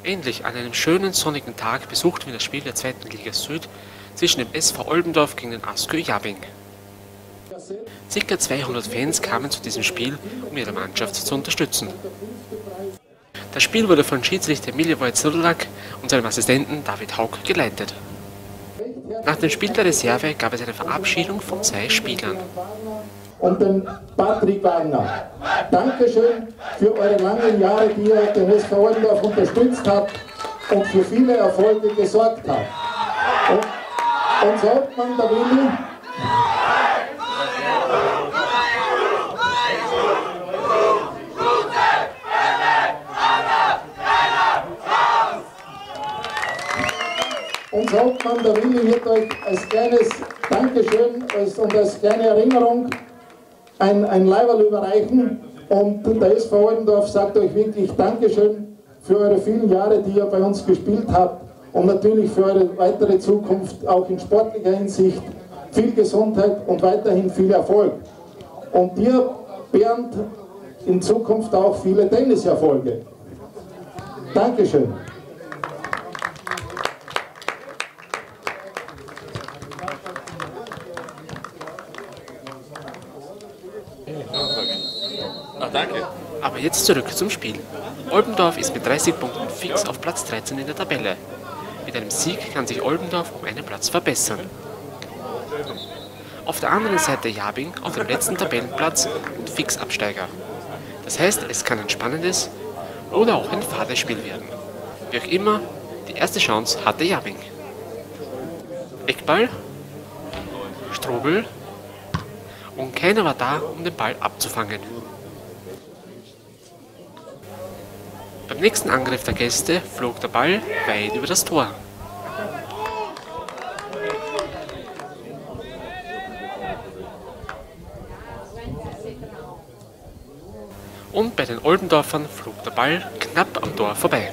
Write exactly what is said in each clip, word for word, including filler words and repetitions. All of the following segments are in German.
Endlich an einem schönen sonnigen Tag besuchten wir das Spiel der zweiten Liga Süd zwischen dem S V Oldendorf gegen den ASKÖ Jabing. Circa zweihundert Fans kamen zu diesem Spiel, um ihre Mannschaft zu unterstützen. Das Spiel wurde von Schiedsrichter Milivoje Zrlak und seinem Assistenten David Haug geleitet. Nach dem Spiel der Reserve gab es eine Verabschiedung von zwei Spielern. Und den Patrick Wagner. Dankeschön für eure langen Jahre, die ihr den S V Oldendorf unterstützt habt und für viele Erfolge gesorgt habt. Und, und sagt man, der Willi, und sagt man, der Willi wird euch als kleines Dankeschön als, und als kleine Erinnerung ein, ein Leiberl überreichen, und der S V Oldendorf sagt euch wirklich Dankeschön für eure vielen Jahre, die ihr bei uns gespielt habt, und natürlich für eure weitere Zukunft, auch in sportlicher Hinsicht. Viel Gesundheit und weiterhin viel Erfolg. Und dir, Bernd, in Zukunft auch viele Tenniserfolge. Dankeschön. Ah, danke. Aber jetzt zurück zum Spiel. Oldendorf ist mit dreißig Punkten fix auf Platz dreizehn in der Tabelle. Mit einem Sieg kann sich Oldendorf um einen Platz verbessern. Auf der anderen Seite Jabing auf dem letzten Tabellenplatz und Fixabsteiger. Das heißt, es kann ein spannendes oder auch ein fades Spiel werden. Wie auch immer, die erste Chance hatte Jabing. Eckball, Strobel, und keiner war da, um den Ball abzufangen. Beim nächsten Angriff der Gäste flog der Ball weit über das Tor. Und bei den Oldendorfern flog der Ball knapp am Tor vorbei.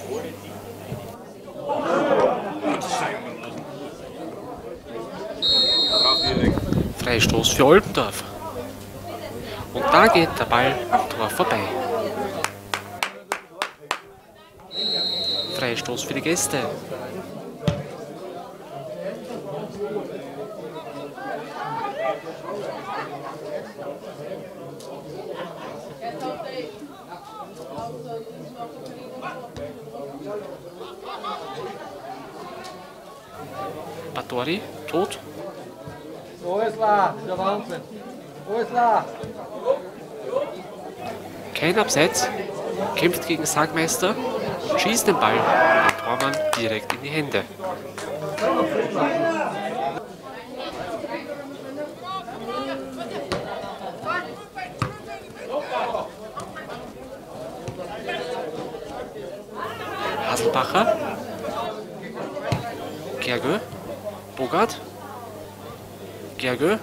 Freistoß für Oldendorf. Und da geht der Ball am Tor vorbei. Freistoß für die Gäste. Batori, tot. Oisla, der Wahnsinn. Oisla. Kein Abseits, kämpft gegen Sagmeister und schießt den Ball dem Tormann direkt in die Hände. Haselbacher, Gergő, Bogart, Gergő,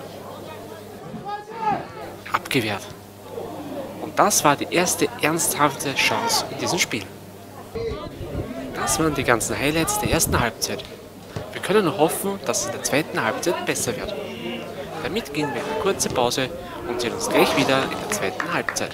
abgewehrt. Und das war die erste ernsthafte Chance in diesem Spiel. Das waren die ganzen Highlights der ersten Halbzeit. Wir können nur hoffen, dass es in der zweiten Halbzeit besser wird. Damit gehen wir in eine kurze Pause und sehen uns gleich wieder in der zweiten Halbzeit.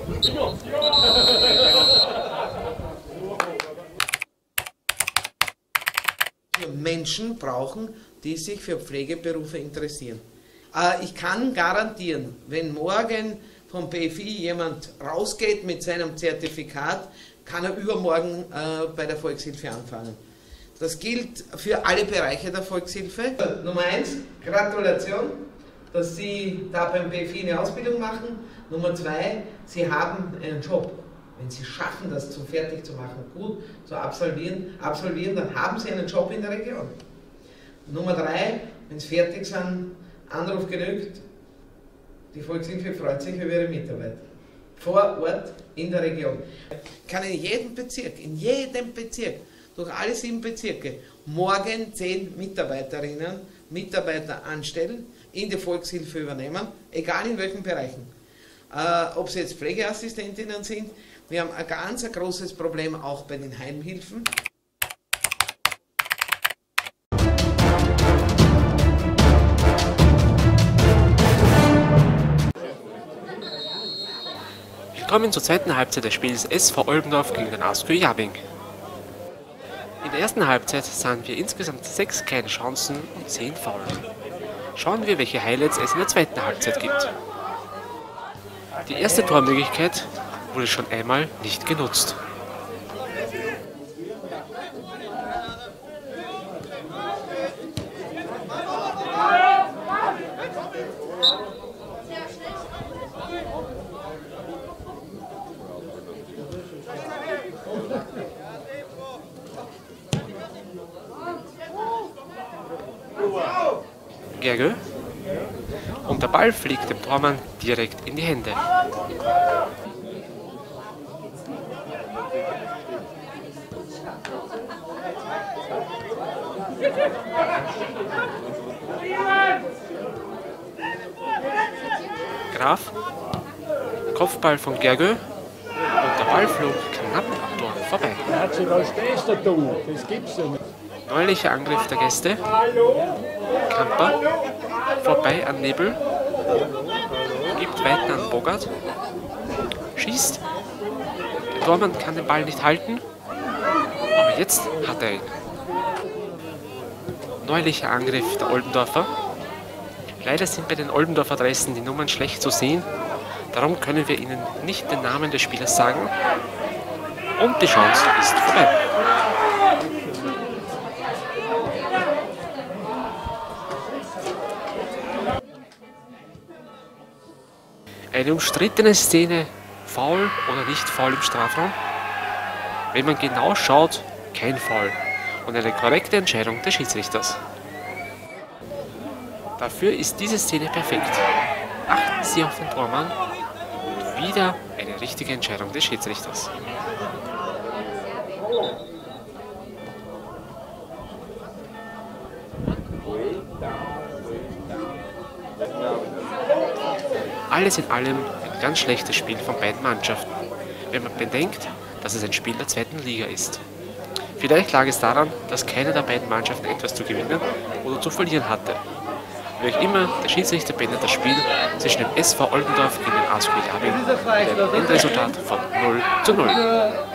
Menschen brauchen, die sich für Pflegeberufe interessieren. Äh, ich kann garantieren, wenn morgen vom B F I jemand rausgeht mit seinem Zertifikat, kann er übermorgen äh, bei der Volkshilfe anfangen. Das gilt für alle Bereiche der Volkshilfe. Nummer eins, Gratulation, dass Sie da beim B F I eine Ausbildung machen. Nummer zwei, Sie haben einen Job. Wenn Sie schaffen, das zum fertig zu machen, gut zu absolvieren, absolvieren, dann haben Sie einen Job in der Region. Nummer drei, wenn Sie fertig sind, Anruf genügt, die Volkshilfe freut sich über Ihre Mitarbeiter. Vor Ort in der Region. Kann in jedem Bezirk, in jedem Bezirk, durch alle sieben Bezirke, morgen zehn Mitarbeiterinnen, Mitarbeiter anstellen, in die Volkshilfe übernehmen, egal in welchen Bereichen. Äh, ob sie jetzt Pflegeassistentinnen sind, wir haben ein ganz ein großes Problem auch bei den Heimhilfen. Willkommen zur zweiten Halbzeit des Spiels S V Oldendorf gegen den ASKÖ Jabing. In der ersten Halbzeit sahen wir insgesamt sechs kleine Chancen und zehn Foul. Schauen wir, welche Highlights es in der zweiten Halbzeit gibt. Die erste Tormöglichkeit wurde schon einmal nicht genutzt. Gergő. Und der Ball fliegt dem Tormann direkt in die Hände. Graf. Kopfball von Gergő. Und der Ball flog knapp am Tor vorbei. Das gibt's ja nicht. Neulicher Angriff der Gäste. Kamper. Vorbei an Nebel. Gibt weiter an Bogart. Schießt. Der Tormann kann den Ball nicht halten. Aber jetzt hat er ihn. Neulicher Angriff der Oldendorfer. Leider sind bei den Oldendorfer Adressen die Nummern schlecht zu sehen. Darum können wir Ihnen nicht den Namen des Spielers sagen. Und die Chance ist vorbei. Eine umstrittene Szene, Foul oder nicht Foul im Strafraum? Wenn man genau schaut, kein Foul und eine korrekte Entscheidung des Schiedsrichters. Dafür ist diese Szene perfekt. Achten Sie auf den Tormann und wieder eine richtige Entscheidung des Schiedsrichters. Alles in allem ein ganz schlechtes Spiel von beiden Mannschaften, wenn man bedenkt, dass es ein Spiel der zweiten Liga ist. Vielleicht lag es daran, dass keine der beiden Mannschaften etwas zu gewinnen oder zu verlieren hatte. Wie auch immer, der Schiedsrichter beendet das Spiel zwischen dem S V Oldendorf gegen den A S K Jabing mit einem Endresultat von null zu null.